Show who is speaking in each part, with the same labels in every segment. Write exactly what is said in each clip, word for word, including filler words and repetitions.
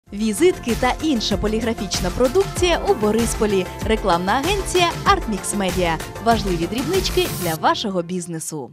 Speaker 1: Візитки та інша поліграфічна продукція у Борисполі. Рекламна агенція «Артмікс Медіа». Важливі дрібнички для вашого бізнесу.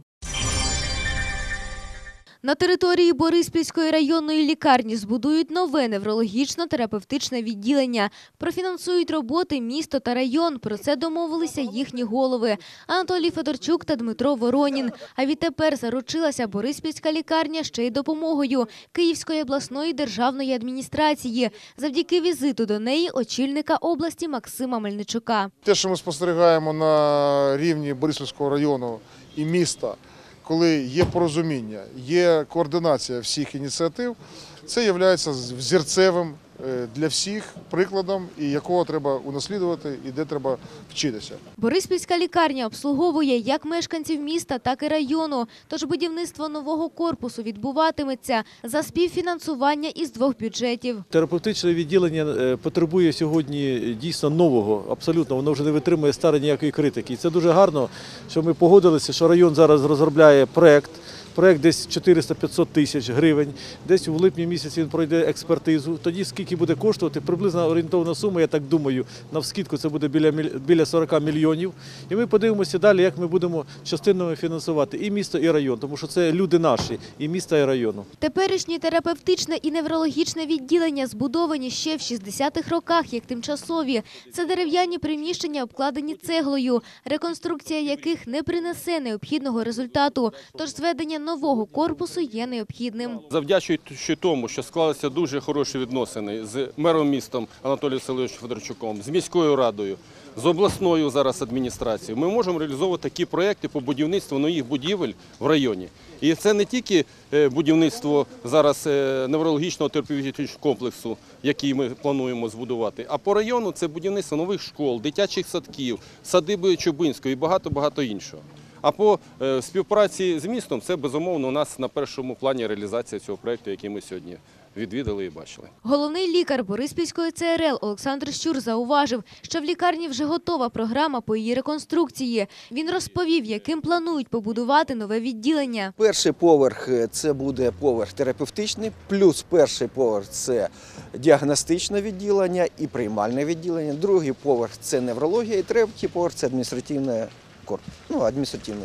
Speaker 2: На території Бориспільської районної лікарні збудують нове неврологічно-терапевтичне відділення. Профінансують роботи місто та район. Про це домовилися їхні голови – Анатолій Федорчук та Дмитро Воронін. А відтепер заручилася Бориспільська лікарня ще й допомогою Київської обласної державної адміністрації. Завдяки візиту до неї очільника області Максима Мельничука.
Speaker 3: Те, що ми спостерігаємо на рівні Бориспільського району і міста, коли є порозуміння, є координація всіх ініціатив, це є взірцевим для всіх прикладом, і якого треба унаслідувати, і де треба вчитися.
Speaker 2: Бориспільська лікарня обслуговує як мешканців міста, так і району. Тож будівництво нового корпусу відбуватиметься за співфінансування із двох бюджетів.
Speaker 4: Терапевтичне відділення потребує сьогодні дійсно нового, абсолютно, воно вже не витримує старої ніякої критики. І це дуже гарно, що ми погодилися, що район зараз розробляє проєкт. Проєкт десь чотириста-п'ятсот тисяч гривень, десь у липні місяці він пройде експертизу. Тоді скільки буде коштувати, приблизно орієнтовна сума, я так думаю, навскидку це буде біля, біля сорока мільйонів. І ми подивимося далі, як ми будемо частинами фінансувати і місто, і район, тому що це люди наші, і міста, і району.
Speaker 2: Теперішнє терапевтичне і неврологічне відділення збудовані ще в шістдесятих роках, як тимчасові. Це дерев'яні приміщення, обкладені цеглою, реконструкція яких не принесе необхідного результату. Тож зведення нового корпусу є необхідним.
Speaker 5: Завдячуючи тому, що склалися дуже хороші відносини з мером містом Анатолієм Васильовичем Федорчуком, з міською радою, з обласною зараз адміністрацією, ми можемо реалізовувати такі проекти по будівництву нових будівель в районі. І це не тільки будівництво зараз неврологічного терапевтичного комплексу, який ми плануємо збудувати, а по району це будівництво нових школ, дитячих садків, садиби Чубинської і багато-багато іншого. А по співпраці з містом це, безумовно, у нас на першому плані реалізація цього проєкту, який ми сьогодні відвідали і бачили.
Speaker 2: Головний лікар Бориспільської Це Ер Ел Олександр Щур зауважив, що в лікарні вже готова програма по її реконструкції. Він розповів, яким планують побудувати нове відділення.
Speaker 6: Перший поверх – це буде поверх терапевтичний, плюс перший поверх – це діагностичне відділення і приймальне відділення. Другий поверх – це неврологія і третій поверх – це адміністративне корпус. Ну, адміністративні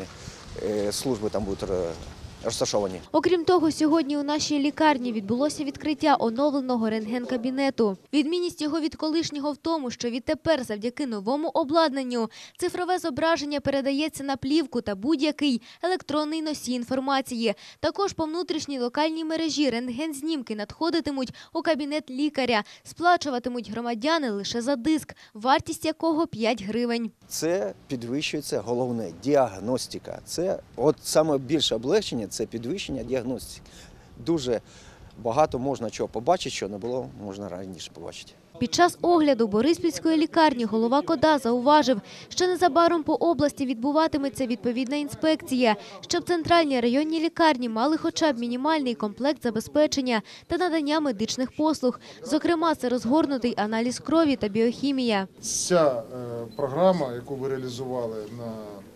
Speaker 6: служби там будуть розташовані.
Speaker 2: Окрім того, сьогодні у нашій лікарні відбулося відкриття оновленого рентген-кабінету. Відмінність його від колишнього в тому, що відтепер завдяки новому обладнанню цифрове зображення передається на плівку та будь-який електронний носій інформації. Також по внутрішній локальній мережі рентген-знімки надходитимуть у кабінет лікаря. Сплачуватимуть громадяни лише за диск, вартість якого п'ять гривень.
Speaker 6: Це підвищується головне – діагностика. Це от саме більше облегчення – це підвищення діагностики. Дуже багато можна чого побачити, що не було, можна раніше побачити.
Speaker 2: Під час огляду Бориспільської лікарні голова КОДА зауважив, що незабаром по області відбуватиметься відповідна інспекція, щоб центральні районні лікарні мали хоча б мінімальний комплект забезпечення та надання медичних послуг. Зокрема, це розгорнутий аналіз крові та біохімія.
Speaker 3: Ця програма, яку ви реалізували на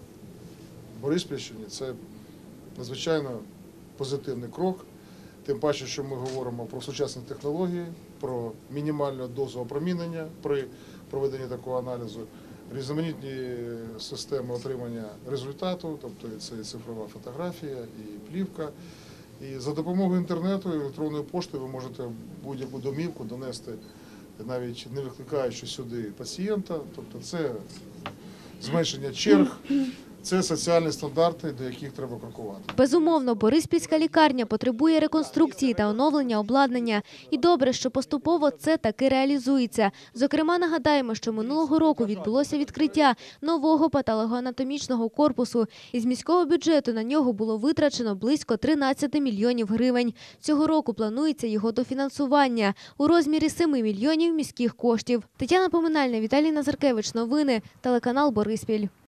Speaker 3: Бориспільщині, це надзвичайно позитивний крок. Тим паче, що ми говоримо про сучасні технології, про мінімальну дозу опромінення при проведенні такого аналізу, різноманітні системи отримання результату, тобто це і цифрова фотографія, і плівка. І за допомогою інтернету і електронної пошти ви можете будь-яку домівку донести, навіть не викликаючи сюди пацієнта, тобто це зменшення черг. Це соціальні стандарти, до яких треба крокувати.
Speaker 2: Безумовно, Бориспільська лікарня потребує реконструкції та оновлення обладнання. І добре, що поступово це таки реалізується. Зокрема, нагадаємо, що минулого року відбулося відкриття нового патологоанатомічного корпусу. Із міського бюджету на нього було витрачено близько тринадцяти мільйонів гривень. Цього року планується його дофінансування у розмірі семи мільйонів міських коштів. Тетяна Поминальна, Віталій Назаркевич. Новини. Телеканал Бориспіль.